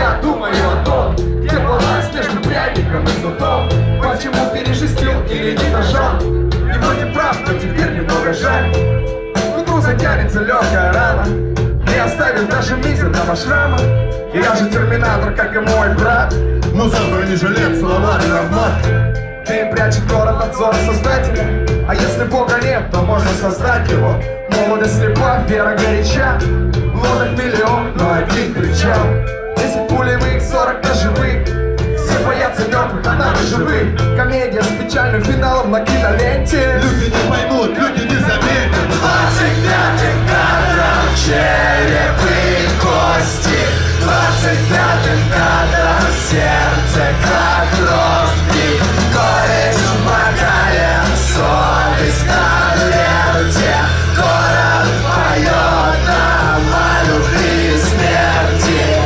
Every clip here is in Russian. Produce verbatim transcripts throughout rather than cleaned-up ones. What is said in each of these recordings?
я думаю о том, где баланс между пряником и кнутом. Почему пережестил или не нажал? И вроде прав, но теперь немного жаль. К утру затянется легкая рана, не оставит даже мизерного шрама. Я же терминатор, как и мой брат. Мусор, бронежилет, словарный автомат. Дым прячет город от взора создателя. А если Бога нет, то можно создать его. Молодость слепа, вера горяча. Лодок миллион, но один кричал. Десять пулевых, сорок ножевых. Все боятся мертвых, а нам живых. Комедия с печальным финалом на киноленте. Люди не поймут, люди не заметят. Двадцать пятым кадром черепы и кости. Двадцать пятым кадром сердце как ростбиф. Корень в бокале, совесть на ленте. Город поет нам о любви и смерти.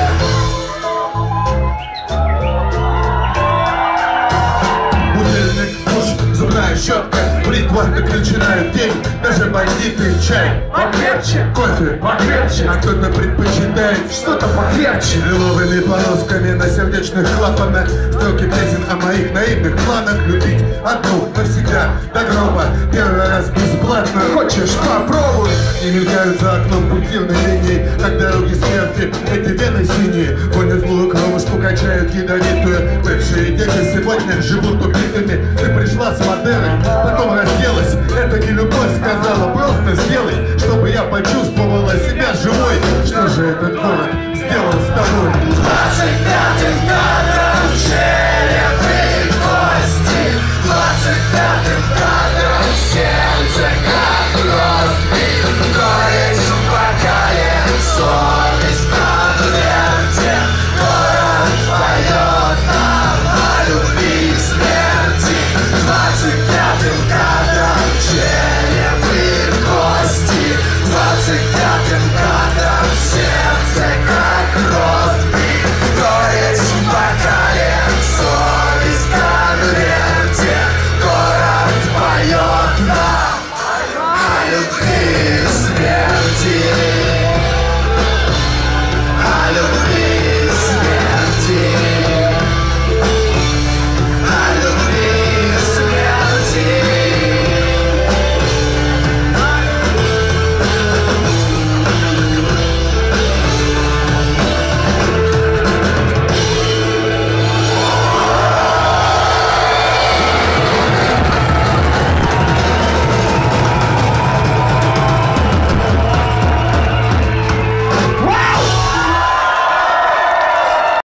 Будильник, душ, зубная щетка, бритва, выключена день, даже бандиты чай. Покрепче, Кофе, покрепче, а кто-то предпочитает что-то покрепче. лиловыми полосками на сердечных клапанах. Строки песен о моих наивных планах. Любить одну навсегда до гроба. Первый раз бесплатно. Хочешь, попробуй. И мелькают за окном пунктирной линии, как дороги смерти, эти вены синие. Воню злую кровушку качают ядовитую. Бывшие дети сегодня живут убитыми. Ты пришла с модерой, потом разделась. Это не любовь, сказала, просто сделай, чтобы я почувствовала себя живой. Что же этот город сделал с тобой?